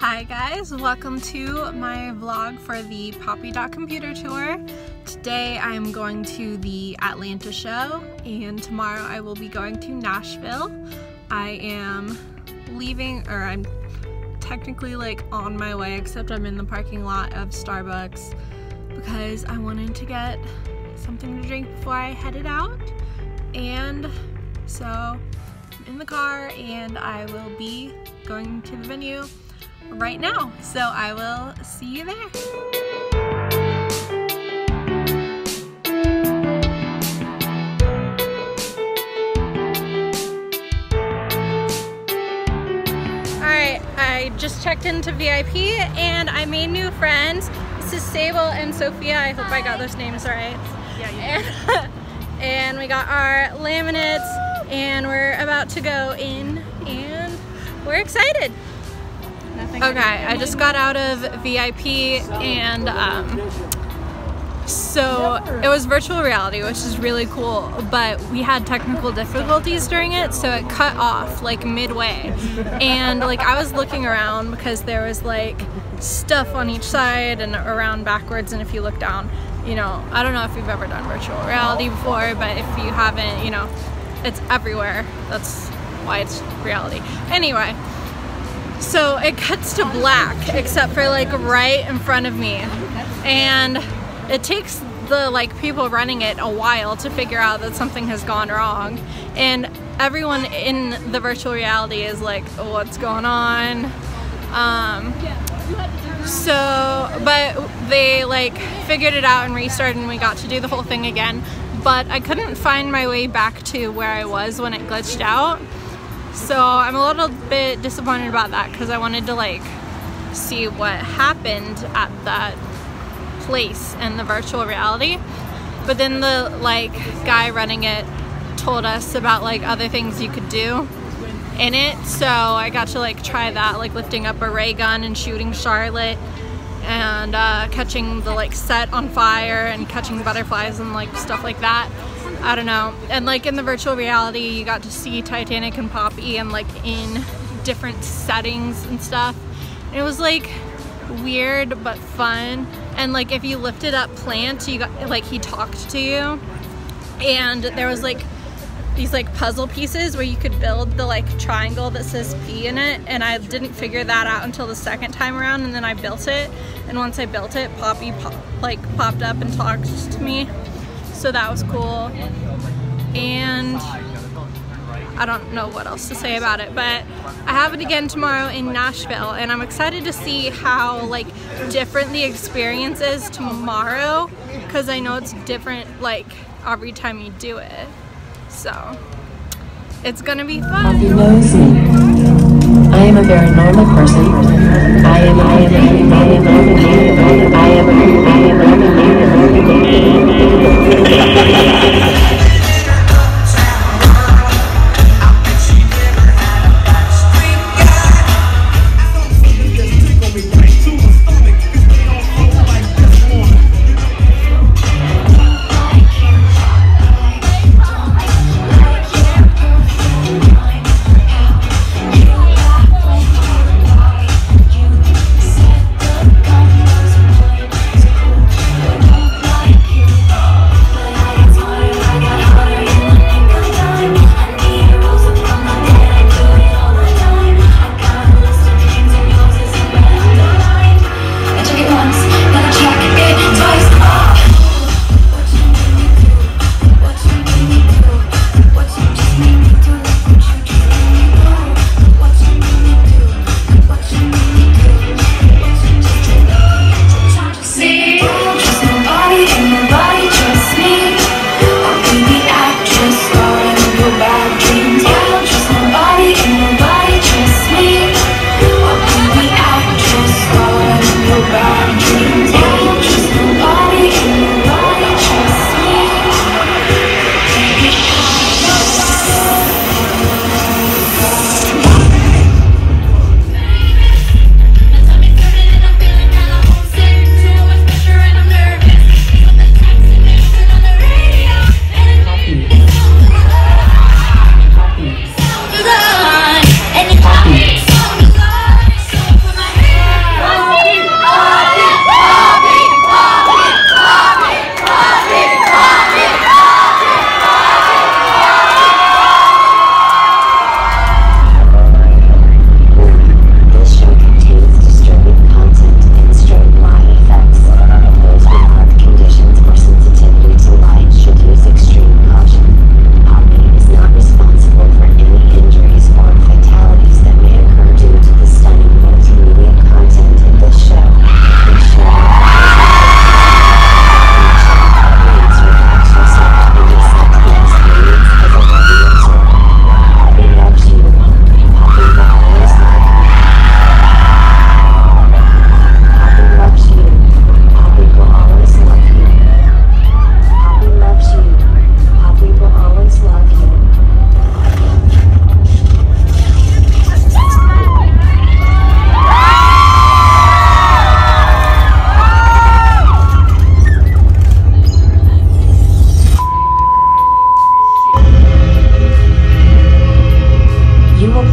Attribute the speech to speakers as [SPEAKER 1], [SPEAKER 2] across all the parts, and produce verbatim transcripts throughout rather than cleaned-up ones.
[SPEAKER 1] Hi guys, welcome to my vlog for the Poppy.Computer tour. Today I'm going to the Atlanta show and tomorrow I will be going to Nashville. I am leaving, or I'm technically like on my way, except I'm in the parking lot of Starbucks because I wanted to get something to drink before I headed out. And so I'm in the car and I will be going to the venue right now, so I will see you there. Alright, I just checked into V I P and I made new friends. This is Sable and Sophia. I hope I got those names right. Yeah, you did. And we got our laminates and we're about to go in and we're excited. Okay, I just got out of V I P and um, so it was virtual reality, which is really cool, but we had technical difficulties during it, so it cut off like midway. And like I was looking around because there was like stuff on each side and around backwards, and if you look down, you know, I don't know if you've ever done virtual reality before, but if you haven't, you know, it's everywhere. That's why it's reality. Anyway. So it cuts to black except for like right in front of me, and it takes the like people running it a while to figure out that something has gone wrong, and everyone in the virtual reality is like, oh, what's going on? Um, so but they like figured it out and restarted and we got to do the whole thing again, but I couldn't find my way back to where I was when it glitched out. So I'm a little bit disappointed about that because I wanted to like see what happened at that place in the virtual reality. But then the like guy running it told us about like other things you could do in it. So I got to like try that, like lifting up a ray gun and shooting Charlotte and uh, catching the like set on fire and catching butterflies and like stuff like that. I don't know. And like in the virtual reality you got to see Titanic and Poppy and like in different settings and stuff. And it was like weird but fun. And like if you lifted up plants, you got like he talked to you, and there was like these like puzzle pieces where you could build the like triangle that says P in it, and I didn't figure that out until the second time around, and then I built it, and once I built it, Poppy pop like popped up and talked to me. So that was cool, and I don't know what else to say about it, but I have it again tomorrow in Nashville, and I'm excited to see how like different the experience is tomorrow, because I know it's different like every time you do it, so it's gonna be fun.
[SPEAKER 2] Poppy knows me. I am a very normal person. I am I am I am I am I am I am I am I am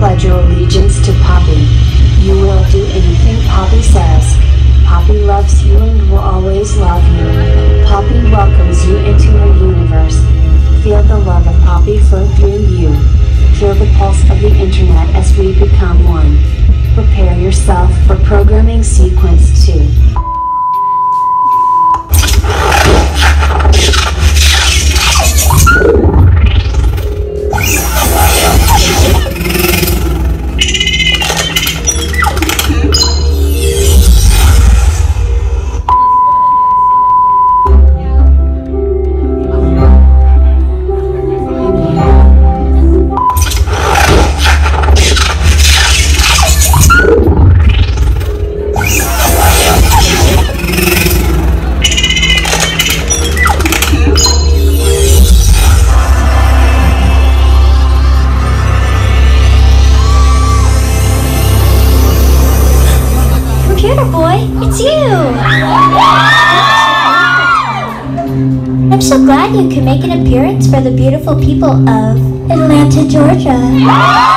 [SPEAKER 2] pledge your allegiance to Poppy. You will do anything Poppy says. Poppy loves you and will always love you. Poppy welcomes you into her universe. Feel the love of Poppy flow through you. Feel the pulse of the internet as we become one. Prepare yourself for programming sequence two.
[SPEAKER 3] I'm so glad you could make an appearance for the beautiful people of Atlanta, Georgia.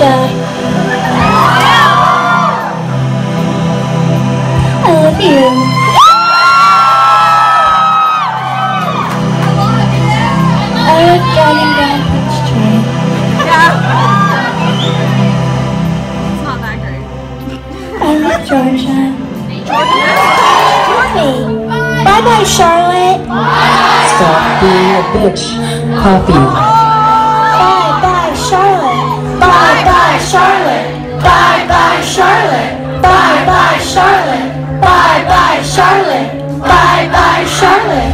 [SPEAKER 3] Georgia. I love you. I love driving down Peachtree.
[SPEAKER 1] Yeah. It's not that great.
[SPEAKER 3] I love Georgia. Hey, bye bye, Charlotte.
[SPEAKER 2] Stop being a bitch, Poppy.
[SPEAKER 3] Bye bye, Charlotte. Bye bye, Charlotte. Bye bye, Charlotte. Bye bye, Charlotte. Bye bye, Charlotte. Bye bye, Charlotte.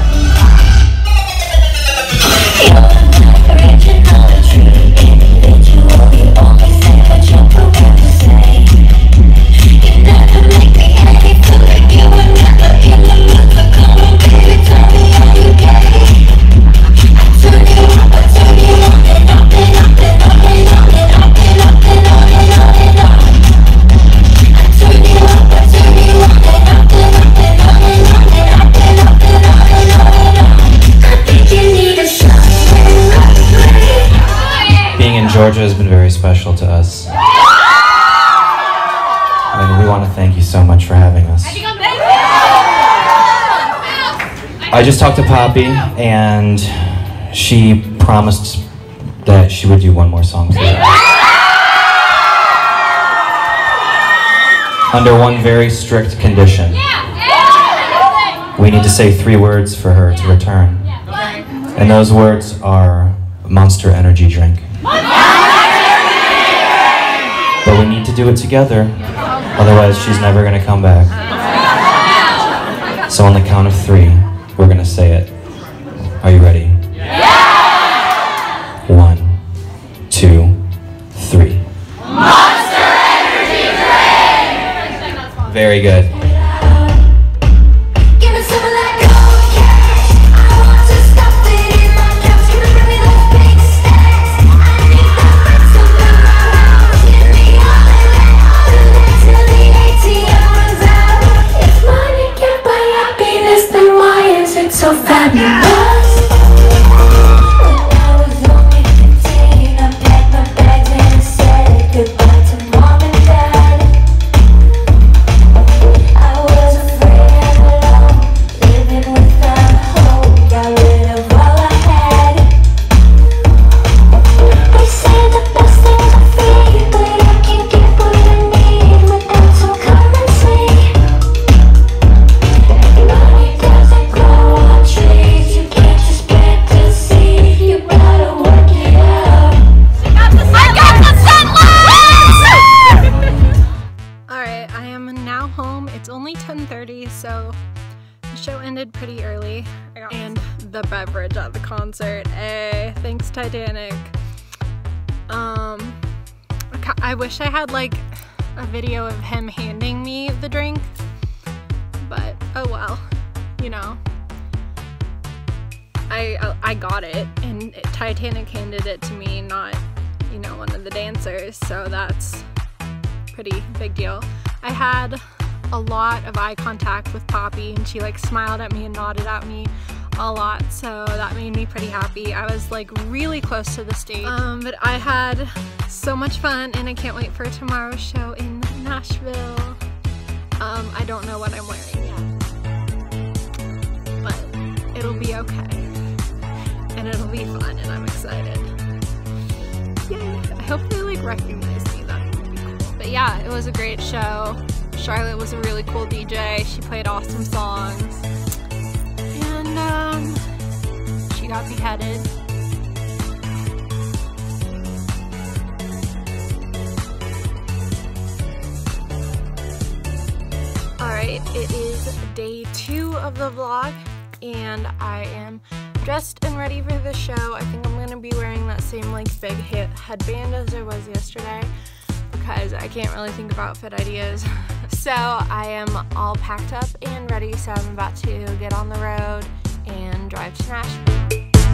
[SPEAKER 3] You're not original, true individual. You only say what you're programmed to say. You never make me happy, feel like you were never in the mood for coming, baby. Tell me how you get it. Turn you up, I turn you on and up and up and up and up and up and up and on and on and on. I turn you up, I turn you on and up and up and on and on and up and up and on and on and on. I think you need a shot.
[SPEAKER 4] Being in Georgia has been very special to us. And we want to thank you so much for having us. I just talked to Poppy, and she promised that she would do one more song for us. Under one very strict condition. We need to say three words for her to return. And those words are Monster Energy Drink. But we need to do it together, otherwise she's never gonna come back. So on the count of three, we're gonna say it. Are you ready? Yeah! One, two, three. Monster Energy Drink! Very good.
[SPEAKER 3] So fabulous. When I was only fifteen, I packed my bags and said goodbye to mom and dad. I was afraid and alone, living without hope, got rid of all I had. They say the best things are free, but I can't get what I need without some currency. Money doesn't grow on trees, you can't just plant the seed, you gotta work it out. I got the sunlight!
[SPEAKER 1] Alright, I am now home. It's only ten thirty, so the show ended pretty early. I got and the beverage at the concert. Hey, thanks Titanic. Um, I wish I had like a video of him handing me the drink, but oh well, you know. I, I got it, and Titanic handed it to me, not, you know, one of the dancers, so that's pretty big deal. I had a lot of eye contact with Poppy, and she like smiled at me and nodded at me a lot, so that made me pretty happy. I was like really close to the stage, um, but I had so much fun, and I can't wait for tomorrow's show in Nashville. Um, I don't know what I'm wearing yet, but it'll be okay. And it'll be fun, and I'm excited. Yay! I hope they like recognize me, that would be cool. But yeah, it was a great show. Charlotte was a really cool D J. She played awesome songs. And um, she got beheaded. Alright, it is day two of the vlog, and I am dressed and ready for the show. I think I'm going to be wearing that same like big headband as I was yesterday because I can't really think of outfit ideas. So I am all packed up and ready, so I'm about to get on the road and drive to Nashville.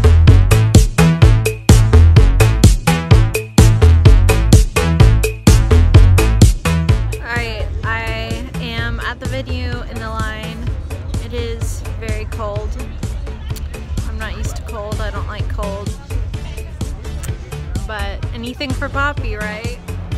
[SPEAKER 1] Alright, I am at the venue in the line. It is very cold. I'm not used to cold, I don't like cold. But anything for Poppy, right?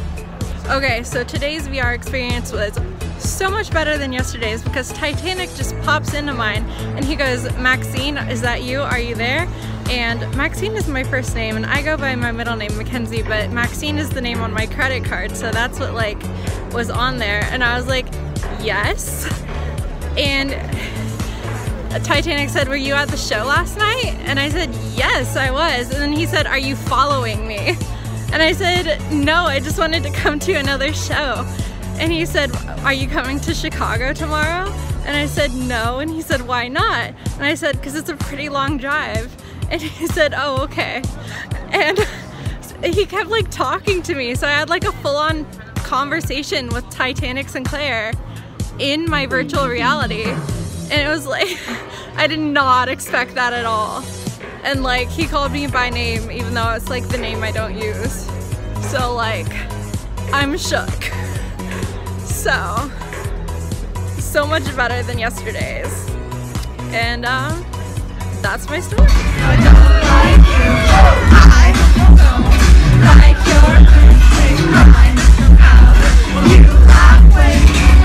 [SPEAKER 1] Okay, so today's V R experience was so much better than yesterday's because Titanic just pops into mine and he goes, Maxine, is that you? Are you there? And Maxine is my first name and I go by my middle name, Mackenzie, but Maxine is the name on my credit card, so that's what like was on there. And I was like, yes. And Titanic said, were you at the show last night? And I said, yes, I was. And then he said, are you following me? And I said, no, I just wanted to come to another show. And he said, are you coming to Chicago tomorrow? And I said, no. And he said, why not? And I said, because it's a pretty long drive. And he said, oh, okay. And he kept like talking to me. So I had like a full-on conversation with Titanic Sinclair in my virtual reality. And it was like, I did not expect that at all. And like, he called me by name, even though it's like the name I don't use. So like, I'm shook. So, so much better than yesterday's. And um, that's my story. I don't like you. I don't like your pretty mind. How you laugh when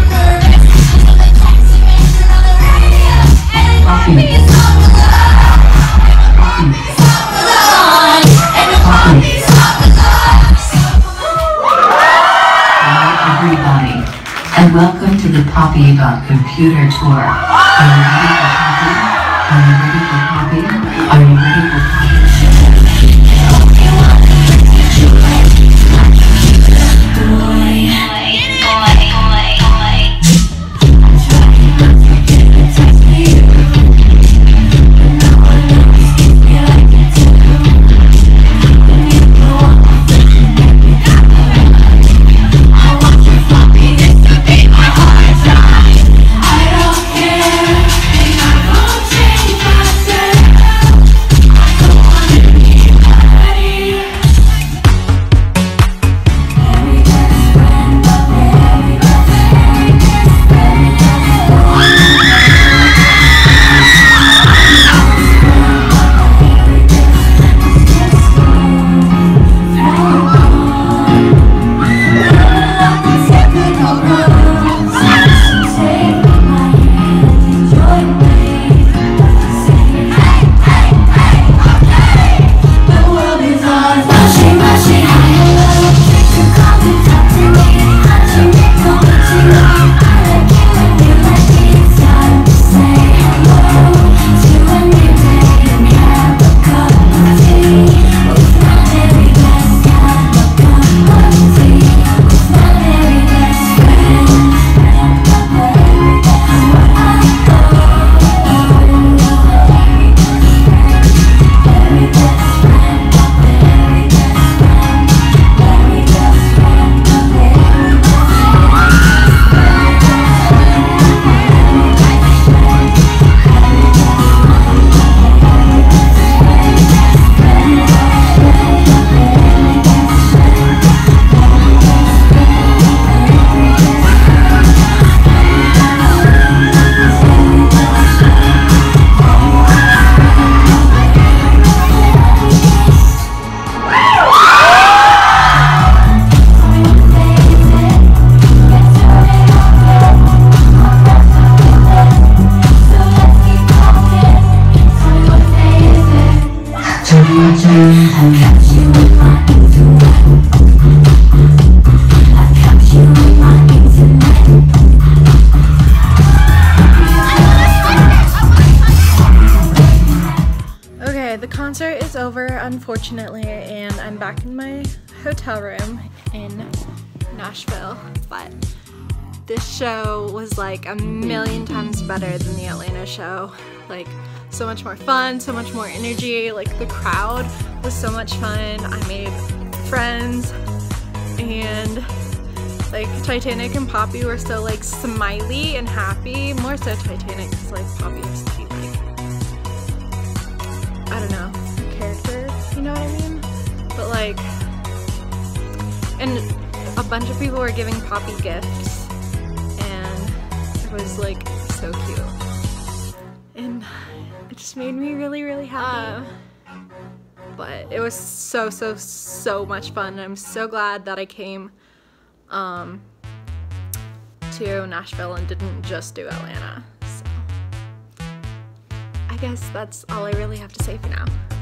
[SPEAKER 2] everybody, and welcome to the Poppy.Computer tour. Are you ready for Poppy? Are you ready for Poppy? Are you ready for Poppy?
[SPEAKER 1] Okay, the concert is over, unfortunately, and I'm back in my hotel room in Nashville, but this show was like a million times better than the Atlanta show. Like, so much more fun, so much more energy, like the crowd was so much fun. I made friends, and like Titanic and Poppy were so like smiley and happy, more so Titanic because like Poppy used to be like, I don't know, a character, you know what I mean? But like, and a bunch of people were giving Poppy gifts, and it was like so cute, and it just made me really, really happy. Uh, but it was so, so, so much fun, and I'm so glad that I came um, to Nashville and didn't just do Atlanta. So I guess that's all I really have to say for now.